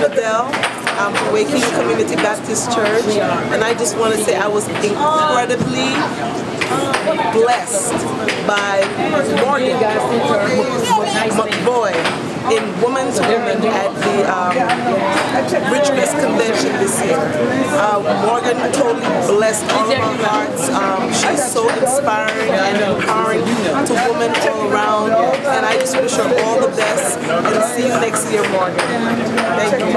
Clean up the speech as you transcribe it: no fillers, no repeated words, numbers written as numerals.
Adele. I'm from Waukee Community Baptist Church, and I just want to say I was incredibly blessed by Morgan McBoy in Woman to Woman at the Richmond Convention this year. Morgan totally blessed all of our hearts. She's so inspiring and empowering to women all around, and I just wish her all the best, and see you next year, Morgan. Thank you.